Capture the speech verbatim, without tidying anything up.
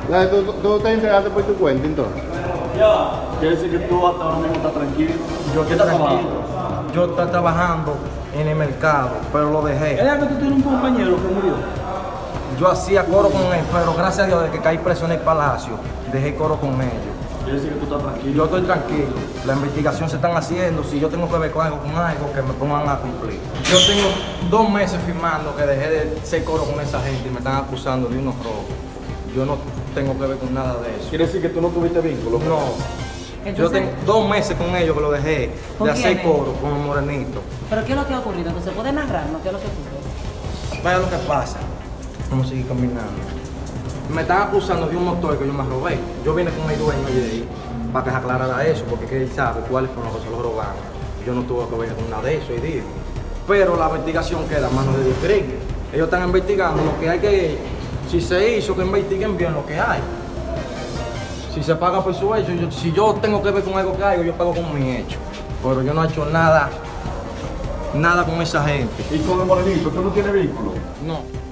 La, ¿tú, ¿Tú te entregaste por tu cuenta entonces? Quiere decir que tú hasta ahora mismo estás tranquilo. Yo estoy tranquilo. Yo estoy trabajando en el mercado, pero lo dejé. ¿Es que tú tienes un compañero que murió? Yo hacía coro con él, pero gracias a Dios, de que caí preso en el palacio, dejé coro con ellos. Quiere decir que tú estás tranquilo. Yo estoy tranquilo. La investigación se están haciendo. Si yo tengo que ver con algo, con algo, que me pongan a cumplir. Yo tengo dos meses firmando que dejé de ser coro con esa gente y me están acusando de unos robos. Yo no tengo que ver con nada de eso. Quiere decir que tú no tuviste vínculo. No. Entonces, Yo tengo dos meses con ellos que lo dejé ¿Con de hacer quiénes? coro con los morenitos. ¿Pero qué es lo que ha ocurrido? Entonces, ¿puede narrarnos qué es lo que ocurrió? Vaya lo que pasa. Vamos a seguir caminando. Me están acusando de un motor que yo me robé. Yo vine con el dueño de ahí para que se aclarara eso, porque que él sabe cuáles fueron los que se lo robaron. Yo no tuve que ver con nada de eso y digo. Pero la investigación queda a manos de Dios Cristo. Ellos están investigando lo que hay que. Si se hizo, que investiguen bien lo que hay. Si se paga por su hecho, yo, si yo tengo que ver con algo que hay, yo pago con mi hecho. Pero yo no he hecho nada, nada con esa gente. ¿Y con el morenito tú no tienes vínculo? No.